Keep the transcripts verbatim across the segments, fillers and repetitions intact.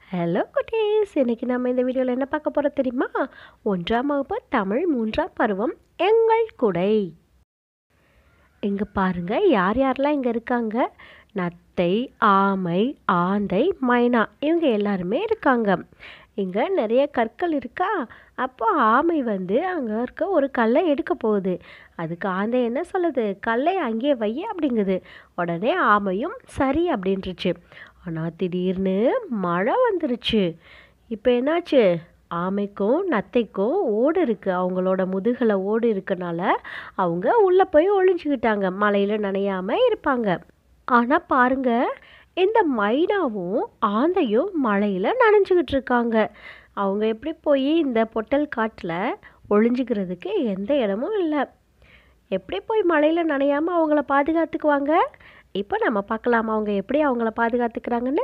Hello குட்டீஸ், இன்னைக்கு நம்ம இந்த வீடியோவில் என்ன பார்க்க போகிறோம் தெரியுமா? ஒன்றாம் வகுப்பு தமிழ் மூன்றாம் பருவம் எங்கள் குடை. இங்கே பாருங்க, யார் யாரெல்லாம் இங்கே இருக்காங்க? நத்தை, ஆமை, ஆந்தை, மைனா, இவங்க எல்லாருமே இருக்காங்க. இங்கே நிறைய கற்கள் இருக்கா. அப்போ ஆமை வந்து அங்கே இருக்க ஒரு கல்லை எடுக்க போகுது. அதுக்கு ஆந்தை என்ன சொல்லுது? கல்லை அங்கேயே வை அப்படிங்குது. உடனே ஆமையும் சரி அப்படின்ட்டுருச்சு. ஆனால் திடீர்னு மழை வந்துருச்சு. இப்போ என்னாச்சு? ஆமைக்கும் நத்தைக்கும் ஓடு இருக்குது, அவங்களோட முதுகில் ஓடு இருக்கனால அவங்க உள்ளே போய் ஒளிஞ்சுக்கிட்டாங்க, மழையில் நனையாமல் இருப்பாங்க. ஆனால் பாருங்க, இந்த மைனாவும் ஆந்தையும் மழையில் நனைஞ்சிக்கிட்டு இருக்காங்க. அவங்க எப்படி போய் இந்த பொட்டல் காட்டில் ஒளிஞ்சிக்கிறதுக்கு எந்த இடமும் இல்லை. எப்படி போய் மழையில் நனையாமல் அவங்கள பாதுகாத்துக்குவாங்க? இப்போ நம்ம பார்க்கலாம் அவங்க எப்படி அவங்கள பாதுகாத்துக்கிறாங்கன்னு.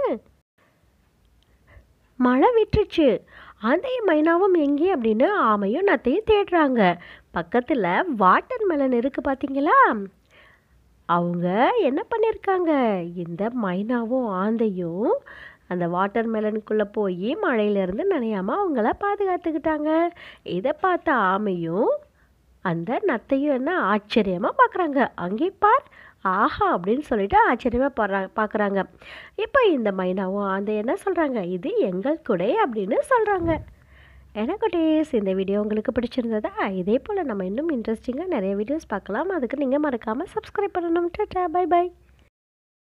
மழை விட்டுருச்சு. ஆந்தையும் மைனாவும் எங்கே அப்படின்னு ஆமையும் நத்தையும் தேடுறாங்க. பக்கத்தில் வாட்டர் மெலன் இருக்குது பார்த்தீங்களா? அவங்க என்ன பண்ணியிருக்காங்க? இந்த மைனாவும் ஆந்தையும் அந்த வாட்டர் மெலனுக்குள்ளே போய் மழையிலேருந்து நனையாமல் அவங்கள பாதுகாத்துக்கிட்டாங்க. இதை பார்த்த ஆமையும் அந்த நத்தையும் என்ன ஆச்சரியமாக பார்க்குறாங்க. அங்கே பார், ஆஹா அப்படின்னு சொல்லிட்டு ஆச்சரியமாக பாடுறா பார்க்குறாங்க. இப்போ இந்த மைனாவும் ஆந்தை என்ன சொல்கிறாங்க? இது எங்கள் குடை அப்படின்னு சொல்கிறாங்க. எனக்கு டேஸ் இந்த வீடியோ உங்களுக்கு பிடிச்சிருந்ததா? இதே போல் நம்ம இன்னும் இன்ட்ரெஸ்டிங்காக நிறைய வீடியோஸ் பார்க்கலாம். அதுக்கு நீங்கள் மறக்காமல் சப்ஸ்கிரைப் பண்ணணும். Tata, bye by.